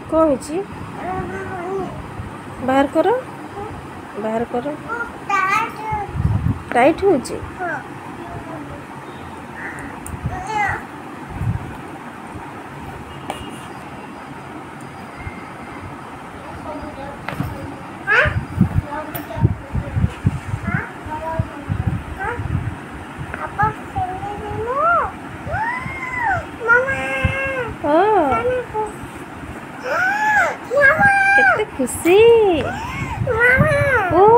कौन होची बाहर करो बाहर करो टाइट होची केते खुशी ओ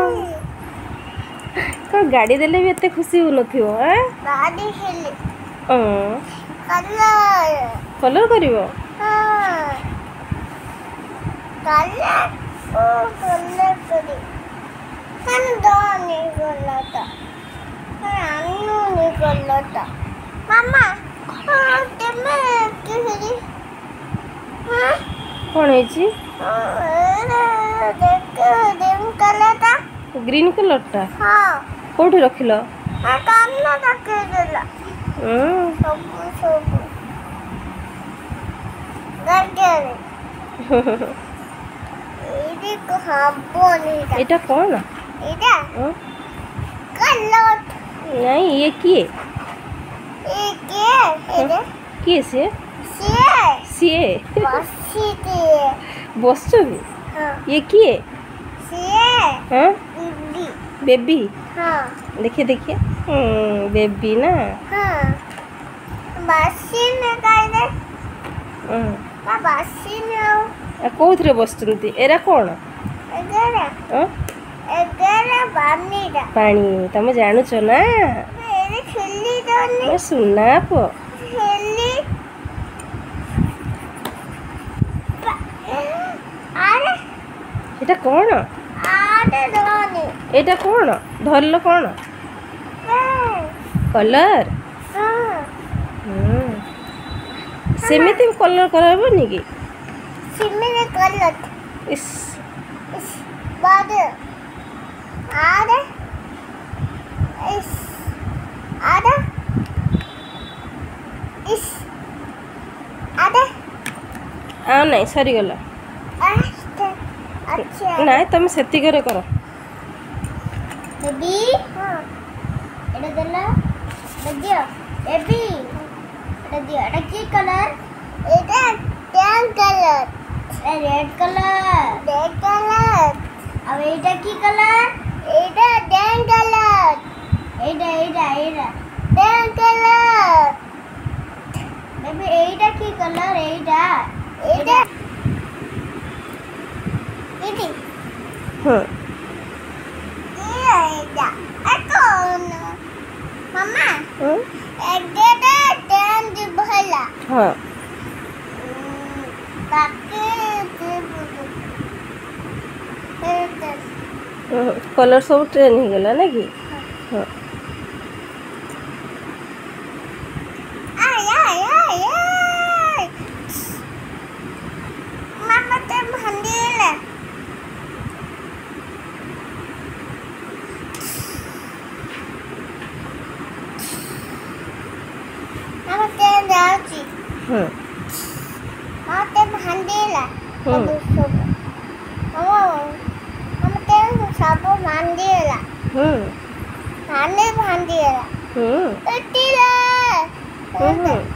को गाड़ी देले भी एते खुशी हो नथियो गाड़ी हेले कलर कलर करिवो कलर ओ कलर करी कन दोनी गलता अन्नू नि गलता मामा तेमे की हेली कौन है ग्रीन कलर टा कोठी रखिलो कान्ना रखे देला सब सब गगरे इदी को हाबोनी एटा कौन एटा कलर नहीं ये किए किए से सिए बस भी ये किए हाँ बेबी देखिए देखिए बेबी ना कौन बसुंती एरा कौन पानी तुम जानूच ना सुना पो এটা কোন এটা কোন ধরলো কোন কলর সেমিতি কলর করাবো নাকি সিমিনে কলর ইস ইস বাদে আরে ইস আরে ইস আরে आ नहीं सरी गला अच्छा ना तुम सेती करे करो बेबी एटा देला दियो बेबी एटा दियो एटा की कलर एटा टैन कलर रेड कलर अब एटा की कलर एटा टैन कलर एटा टैन कलर बेबी एटा की कलर एटा इदी हाँ ये कौन मम्मा एगेटा टेन दी भला हाँ बाकी कलर सब ट्रेन हो गला ना कि हाँ मम्मा ते भंडीला मम्मा ते जाची हाँ ते भंडीला सब मम्मा ते सब भंडीला भांडीला इटीला